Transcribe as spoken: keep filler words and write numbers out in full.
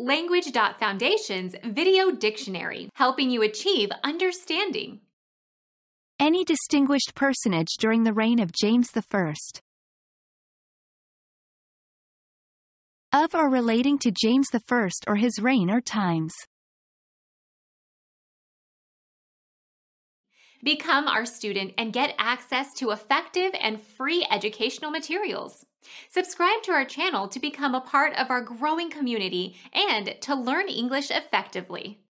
Language.Foundation's Video Dictionary, helping you achieve understanding. Any distinguished personage during the reign of James the First. Of or relating to James the First or his reign or times. Become our student and get access to effective and free educational materials. Subscribe to our channel to become a part of our growing community and to learn English effectively.